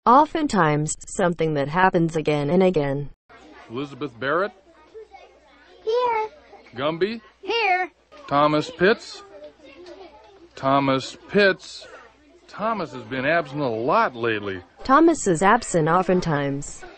Oftentimes, something that happens again and again. Elizabeth Barrett, Here. Gumby, Here. Thomas Pitts. Thomas Pitts. Thomas has been absent a lot lately. Thomas is absent oftentimes.